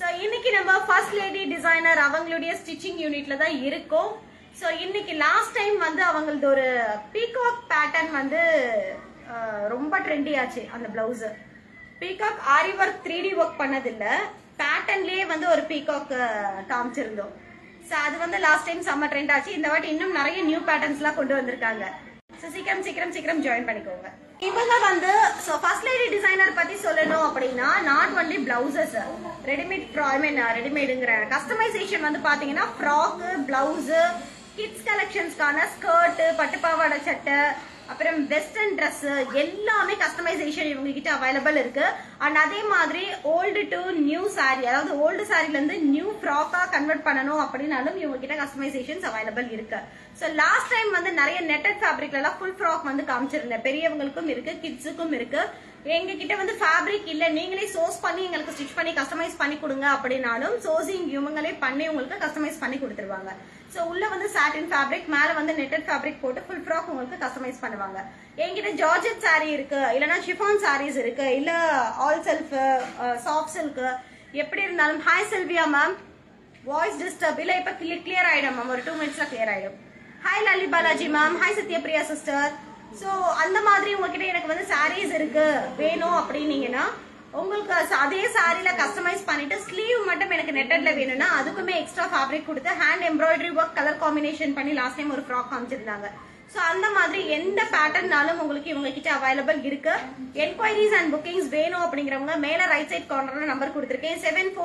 So இன்னைக்கு நம்ம first lady designer அவங்களுடைய ஸ்டிச்சிங் யூனிட்ல தான் இருக்கோம். So இன்னைக்கு லாஸ்ட் டைம் வந்து அவங்களது ஒரு பீகாக் பேட்டர்ன் வந்து ரொம்ப ட்ரெண்டி ஆச்சு. அந்த blouse peacock aari work 3D work பண்ணது இல்ல, பேட்டர்ன்லயே வந்து ஒரு பீகாக் காமிச்சிருந்தோம். So அது வந்து லாஸ்ட் டைம் செம்ம ட்ரெண்ட் ஆச்சு. இந்த வாட்டி இன்னும் நிறைய நியூ பேட்டர்ன்ஸ்லாம் கொண்டு வந்திருக்காங்க. So சீக்கிரம் ஜாயின் பண்ணிக்கோங்க. இவங்க வந்து ஃபர்ஸ்ட் லேடி டிசைனர் பத்தி சொல்லணும் அப்படின்னா நாட் ஒன்லி பிளவுசஸ், ரெடிமேடுங்கிற கஸ்டமைசேஷன் வந்து பாத்தீங்கன்னா ஃப்ராக், பிளவுஸ், கிட்ஸ் கலெக்ஷன்ஸ்க்கான ஸ்கர்ட், பட்டுப்பாவாடை சட்டை, அப்புறம் வெஸ்டர்ன் ட்ரெஸ் எல்லாமே கஸ்டமைசேஷன் இவங்க கிட்ட அவைலபிள் இருக்கு. அண்ட் அதே மாதிரி ஓல்டு டு நியூ சாரி, அதாவது ஓல்டு சாரில இருந்து நியூ ஃப்ராக்கா கன்வெர்ட் பண்ணணும் அப்படின்னாலும் இவங்க கிட்ட கஸ்டமைசேஷன்ஸ் அவைலபிள் இருக்கு. சோ லாஸ்ட் டைம் வந்து நிறைய நெட்டட் ஃபேப்ரிக்ல எல்லாம் ஃபுல் ஃப்ராக் வந்து காமிச்சிருந்தேன். பெரியவங்களுக்கும் இருக்கு, கிட்ஸுக்கும் இருக்கு. எங்க கிட்ட வந்து ஃபேப்ரிக் இல்ல, நீங்களே சோர்ஸ் பண்ணி எங்களுக்கு ஸ்டிச் பண்ணி கஸ்டமைஸ் பண்ணி கொடுங்க அப்படின்னாலும் சோர்சிங் இவங்களே பண்ணி உங்களுக்கு கஸ்டமைஸ் பண்ணி கொடுத்துருவாங்க. சோ உள்ள வந்து சாட்டின் ஃபேப்ரிக், மேல வந்து நெட்டட் ஃபேப்ரிக் போட்டு ஃபுல் ஃப்ராக் உங்களுக்கு கஸ்டமைஸ் பண்ணுவாங்க. என்கிட்ட ஜார்ஜெட் சாரி இருக்கு, இல்லனா ஷிஃபான் சாரீஸ் இருக்கு, இல்ல ஆல் செல்ஃப் சாஃப்ட் சில்க், எப்படி இருந்தாலும். Hi Selvia ma'am, voice disturb இல்ல, இப்ப கிளியர் ஆயிடும் மேம், ஒரு 2 மினிட்ஸ்ல கிளியர் ஆயிடும். Hi Lali Balaji ma'am, hi Sathyapriya sister. So அந்த மாதிரி உங்ககிட்ட எனக்கு வந்து சாரீஸ் இருக்கு வேணும் அப்படின்னீங்கன்னா உங்களுக்கு அதே சாரில கஸ்டமைஸ் பண்ணிட்டு ஸ்லீவ் மட்டும் எனக்கு நெட்டட்ல வேணும்னா அதுக்குமே எக்ஸ்ட்ரா ஃபேப்ரிக் கொடுத்து hand embroidery work colour combination பண்ணி லாஸ்ட் டைம் ஒரு ஃப்ராக் காமிச்சிருந்தாங்க. சோ அந்த மாதிரி எந்த பேட்டர்னாலும் உங்களுக்கு இவங்க கிட்ட அவைலபிள் இருக்கு. என்கொயரிஸ் அண்ட் புக்கிங்ஸ் வேணும் அப்படிங்கிறவங்க மேல ரைட் சைட் கார்னர்ல நம்பர் கொடுத்திருக்கேன்,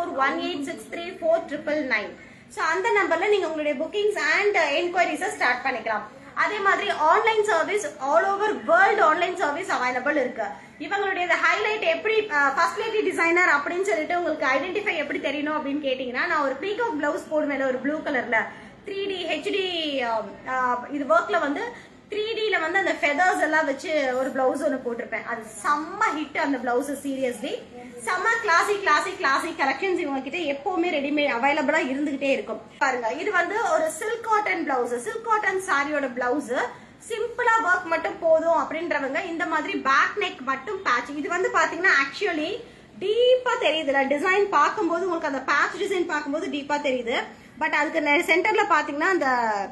7418634999. சோ அந்த நம்பர்ல நீங்க உங்களுடைய புக்கிங்ஸ் அண்ட் என்கொயரிஸ் ஸ்டார்ட் பண்ணிக்கலாம். அதே மாதிரி online service, all over world online service available இருக்கு. இவங்களுடைய ஹைலைட் எப்படி ஃபர்ஸ்ட் லேடி டிசைனர் அப்படின்னு சொல்லிட்டு உங்களுக்கு ஐடென்டிஃபை எப்படி தெரியணும் அப்படின்னு கேட்டீங்கன்னா, நான் ஒரு பீகாக் பிளவுஸ் போடுவேன் ஒரு ப்ளூ கலர்ல 3D HD இது ஒர்க்ல வந்து 3Dல வந்து அந்த ஃபெதர்ஸ் எல்லாம் வச்சு ஒரு பிளவுஸ் ஒன்று போட்டிருப்பேன். அது செம்ம ஹிட் அந்த பிளவுஸ், சீரியஸ்லி செம்ம கிளாசிக் கலெக்ஷன்ஸ் இவங்க கிட்ட எப்பவுமே ரெடிமேட் அவைலபிளா இருந்துகிட்டே இருக்கும். பாருங்க, இது வந்து ஒரு silk cotton blouse, silk cotton சாரியோட பிளவுஸ். சிம்பிளா ஒர்க் மட்டும் போதும் அப்படின்றவங்க இந்த மாதிரி பேக் நெக் மட்டும் பேட்ச். இது வந்து பாத்தீங்கன்னா ஆக்சுவலி டீப்பா தெரியுதுல, டிசைன் பார்க்கும்போது உங்களுக்கு அந்த பேட்ச் டிசைன் பார்க்கும்போது டீப்பா தெரியுது. பட் அதுக்கு சென்டர்ல பாத்தீங்கன்னா அந்த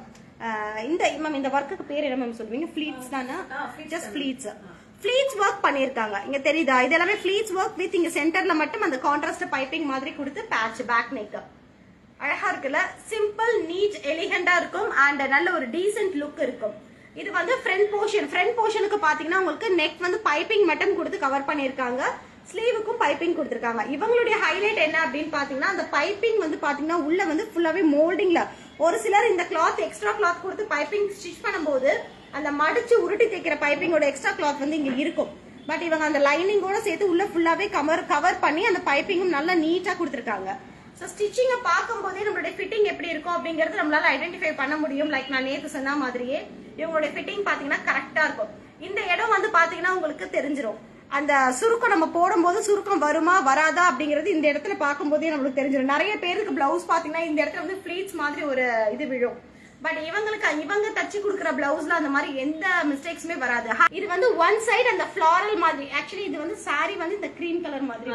இந்த ஒர்க்குக்கு பேர் என்ன மேம் சொல்லுவீங்க? ஃபிளீட்ஸ் தானே? ஜஸ்ட் ஃபிளீட்ஸ் ஒர்க் பண்ணிருக்காங்க. இங்க தெரியுதா? இது எல்லாமே ஃபிளீட்ஸ் ஒர்க் வித் இங்க சென்டர்ல மட்டும் அந்த கான்ட்ராஸ்ட் பைப்பிங் மாதிரி கொடுத்து பேட்ச் பேக் நெக். அழகா இருக்குல்ல, சிம்பிள் நீட் எலிகண்டா இருக்கும் அண்ட் நல்ல ஒரு டீசென்ட் லுக் இருக்கும். இது வந்து ஃப்ரண்ட் போர்ஷனுக்கு பாத்தீங்கன்னா உங்களுக்கு நெக் வந்து பைப்பிங் மட்டும் கொடுத்து கவர் பண்ணிருக்காங்க, ஸ்லீவுக்கும் பைப்பிங் கொடுத்திருக்காங்க. இவங்களுடைய ஹைலைட் என்ன அப்படின்னு பாத்தீங்கன்னா, அந்த பைப்பிங் வந்து பாத்தீங்கன்னா உள்ள வந்து ஃபுல்லாவே மோல்டிங்ல. ஒரு சிலர் இந்த கிளாத் எக்ஸ்ட்ரா கிளாத் கொடுத்து பைப்பிங் ஸ்டிச் பண்ணும்போது அந்த மடிச்சு உருட்டி தைக்கிற பைப்பிங்கோட எக்ஸ்ட்ரா கிளாத் வந்து இங்க இருக்கும். பட் இவங்க அந்த லைனிங்கோட சேர்த்து உள்ள ஃபுல்லாவே கவர் பண்ணி அந்த பைப்பிங்கும் நல்லா நீட்டா கொடுத்திருக்காங்க. சோ ஸ்டிச்சிங்க பார்க்கும்போதே நம்மளுடைய ஃபிட்டிங் எப்படி இருக்கும் அப்படிங்கறது நம்மளால ஐடென்டிஃபை பண்ண முடியும். லைக் நான் நேத்து சொன்ன மாதிரியே இவங்களுடைய ஃபிட்டிங் பாத்தீங்கன்னா கரெக்டா இருக்கும். இந்த இடம் வந்து பாத்தீங்கன்னா உங்களுக்கு தெரிஞ்சிடும், அந்த சுருக்கம் நம்ம போடும்போது சுருக்கம் வருமா வராதா அப்படிங்கறது இந்த இடத்துல பார்க்கும்போதே நம்மளுக்கு தெரிஞ்சிடும். நிறைய பேருக்கு பிளவுஸ் பாத்தீங்கன்னா இந்த இடத்துல வந்து ஃபிளீட்ஸ் மாதிரி ஒரு இது விழும். பட் இவங்க தச்சு கொடுக்குற பிளவுஸ்ல அந்த மாதிரி எந்த மிஸ்டேக்ஸுமே வராது. இது வந்து ஒன் சைடு அந்த ஃபிளாரல் மாதிரி, ஆக்சுவலி இது வந்து சாரி வந்து இந்த கிரீம் கலர் மாதிரி,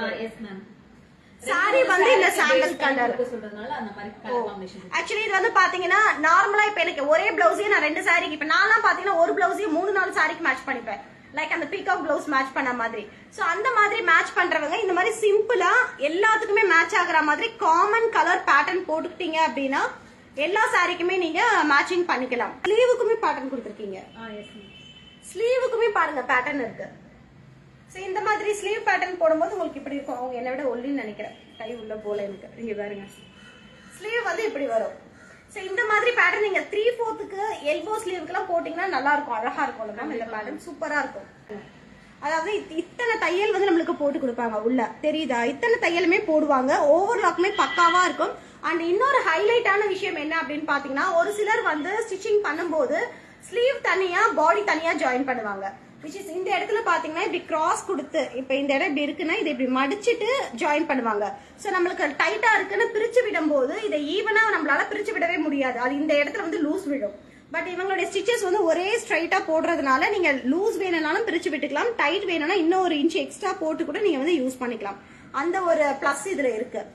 சாரி வந்து இந்த சாண்டல் கலர் சொல்றதுனால அந்த மாதிரி கலர் காம்பினேஷன். ஆக்சுவலி இது வந்து பாத்தீங்கன்னா நார்மலா இப்ப எனக்கு ஒரே பிளவுஸே நான் 2 சாரிக்கு, இப்ப நான்லாம் பாத்தீங்கன்னா ஒரு பிளவுஸே 3-4 சாரிக்கு மேட்ச் பண்ணிப்பேன். லைக் அந்த பீகாக் பிளவுஸ் மேட்ச் பண்ண மாதிரி. சோ அந்த மாதிரி மேட்ச் பண்றவங்க இந்த மாதிரி சிம்பிளா எல்லாத்துக்குமே மேட்ச் ஆகுற மாதிரி காமன் கலர் பேட்டர்ன் போட்டுக்கிட்டீங்க அப்படின்னா எல்லா சாரிக்குமே நீங்க மேட்சிங் பண்ணிக்கலாம். ஸ்லீவுக்குமே பேட்டர்ன் கொடுத்திருக்கீங்க, ஸ்லீவுக்குமே பாருங்க பேட்டர்ன் இருக்கு. சோ இந்த மாதிரி ஸ்லீவ் பேட்டர்ன் போடும்போது உங்களுக்கு இப்படி இருக்கும். அவங்க என்னை விட ஒல்லின்னு நினைக்கிறேன், கை உள்ள போல எனக்கு. இங்க பாருங்க, ஸ்லீவ் வந்து இப்படி வரும். சோ இந்த மாதிரி பேட்டர்ன் நீங்க 3/4 எல்போ ஸ்லீவுக்கு எல்லாம் போட்டீங்கன்னா நல்லா இருக்கும், அழகா இருக்கும் மேம். இந்த பேட்டர்ன் சூப்பரா இருக்கும். அதாவது இத்தனை தையல் வந்து நம்மளுக்கு போட்டு கொடுப்பாங்க உள்ள, தெரியுதா? இத்தனை தையலுமே போடுவாங்க, ஓவர்லாக்குமே பக்காவா இருக்கும். அண்ட் இன்னொரு ஹைலைட்டான விஷயம் என்ன அப்படின்னு பாத்தீங்கன்னா, ஒரு சிலர் வந்து ஸ்டிச்சிங் பண்ணும்போது ஸ்லீவ் தனியா பாடி தனியா ஜாயின் பண்ணுவாங்க. which is இந்த இடத்துல பாத்தீங்கன்னா இப்படி கிராஸ் கொடுத்து, இப்ப இந்த இடம் இப்படி இருக்குன்னா இதை இப்படி மடிச்சிட்டு ஜாயின் பண்ணுவாங்க. சோ நம்மளுக்கு டைட்டா இருக்குன்னு பிரிச்சு விடும் போது இதை ஈவனா நம்மளால பிரிச்சு விடவே முடியாது, அது இந்த இடத்துல வந்து லூஸ் விடும். பட் இவங்களுடைய ஸ்டிச்சஸ் வந்து ஒரே ஸ்ட்ரைட்டா போடுறதுனால நீங்க லூஸ் வேணும்னாலும் பிரிச்சு விட்டுக்கலாம், டைட் வேணும்னா இன்னும் 1 இன்ச் எக்ஸ்ட்ரா போட்டு கூட நீங்க வந்து யூஸ் பண்ணிக்கலாம். அந்த ஒரு பிளஸ் இதுல இருக்கு.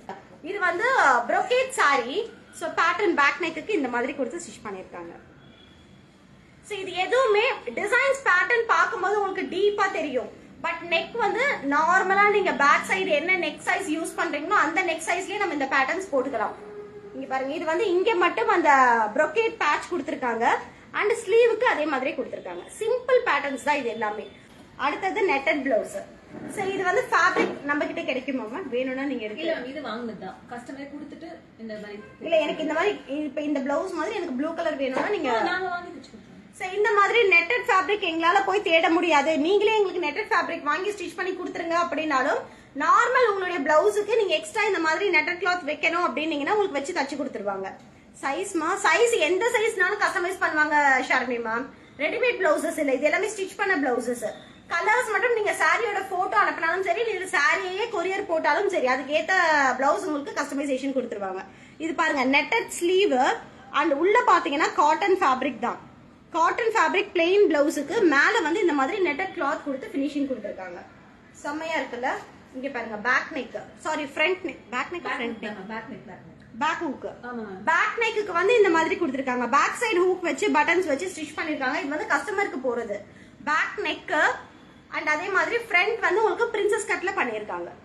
இது வந்து brocade saree. So pattern back நெக்குக்கு இந்த மாதிரி கொடுத்து ஸ்டிச் பண்ணிருக்காங்க. சோ இது எதுவுமே டிசைன்ஸ் பேட்டர்ன் பார்க்கும்போது உங்களுக்கு டீப்பா தெரியும். பட் நெக் வந்து நார்மலா நீங்க பேக் சைடு என்ன நெக் சைஸ் யூஸ் பண்றீங்களோ அந்த நெக் சைஸ்லயே நம்ம இந்த பேட்டர்ன்ஸ் போட்டுக்கலாம். இங்க பாருங்க, இது வந்து இங்க மட்டும் அந்த brocade பேட்ச் கொடுத்திருக்காங்க. அண்ட் ஸ்லீவுக்கு அதே மாதிரி கொடுத்திருக்காங்க. சிம்பிள் பேட்டர்ன்ஸ் தான் இது எல்லாமே. அடுத்தது நெட்டட் பிளவுஸ். சோ இது வந்து ஃபேப்ரிக் நம்ம கிட்ட கிடைக்குமாமா? வேணும்னா நீங்க எடுக்கலாம். இல்ல இது வாங்குனதுதான். கஸ்டமர் கொடுத்துட்டு இந்த மாதிரி. இல்ல எனக்கு இந்த மாதிரி இப்ப இந்த பிளவுஸ் மாதிரி எனக்கு ப்ளூ கலர் வேணும்னா நீங்க நாங்க வாங்கி கொடுத்துறோம். சோ இந்த மாதிரி நெட்டட் ஃபேப்ரிக் எங்களால போய் தேட முடியாது, நீங்களே எங்களுக்கு நெட்டட் ஃபேப்ரிக் வாங்கி ஸ்டிச் பண்ணி கொடுத்துருங்க அப்படின்னாலும் நார்மல் உங்களுடைய பிளவுஸுக்கு நீங்க எக்ஸ்ட்ரா இந்த மாதிரி நெட்டட் கிளாத் வைக்கணும் அப்படின்னீங்கன்னா உங்களுக்கு வச்சு தச்சு கொடுத்துருவாங்க. சைஸ் எந்த சைஸ்னாலும் கஸ்டமைஸ் பண்ணுவாங்க ஷர்மி மேம். ரெடிமேட் பிளவுசஸ் இல்ல, இது எல்லாமே ஸ்டிச் பண்ண பிளவுசஸ். கலர்ஸ் மட்டும் நீங்க சாரியோட போட்டோ அனுப்பினாலும் சரி, நீங்க சாரியே கொரியர் போட்டாலும் சரி, அதுக்கு ஏத்த பிளவுஸ் உங்களுக்கு கஸ்டமைசேஷன் கொடுத்துருவாங்க. இது பாருங்க, நெட்டட் ஸ்லீவ் அண்ட் உள்ள பாத்தீங்கன்னா காட்டன் ஃபேப்ரிக் தான். காட்டன் ஃபேப்ரிக் பிளெயின் பிளவுஸுக்கு மேல வந்து இந்த மாதிரி நெட்டட் கிளாத் கொடுத்து பினிஷிங் கொடுத்துருக்காங்க. செம்மையா இருக்குல்ல. இங்க பாருங்க, back neck, sorry front neck, back neck front neck, back hook. Back நெக்குக்கு வந்து இந்த மாதிரி கொடுத்துருக்காங்க. பேக் சைடு ஹூக் வச்சு பட்டன்ஸ் வச்சு ஸ்டிச் பண்ணிருக்காங்க. இது வந்து கஸ்டமருக்கு போறது. பேக் நெக் அண்ட் அதே மாதிரி ஃப்ரண்ட் வந்து உங்களுக்கு பிரின்சஸ் கட்ல பண்ணிருக்காங்க.